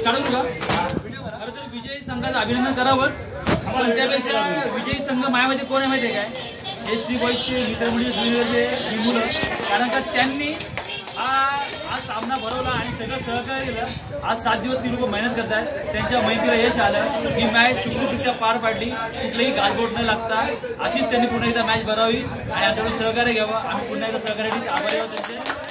खरं तर विजयी संघाचं अभिनंदन करावंच, पण त्यापेक्षा विजयी संघ मायामध्ये कोण आहे माहिती आहे काय? हे श्री बॉईजचे मित्रमंडळी ज्युनियरचे मुलं, कारण का त्यांनी आज सामना भरवला आणि सगळं सहकार्य केलं। आज 7 दिवस ती लोक मेहनत करत आहेत, त्यांच्या मेहनतीला यश आलं। ही मॅच सुखरूपरित्या पार पाडली, कुठलंही गालबोट न लागता अशीच त्यांनी पुन्हा एकदा मॅच भरावी आणि आमच्याकडून सहकार्य घ्यावं। आम्ही पुन्हा एकदा सहकार्यासाठी आभारी आहोत त्यांचे।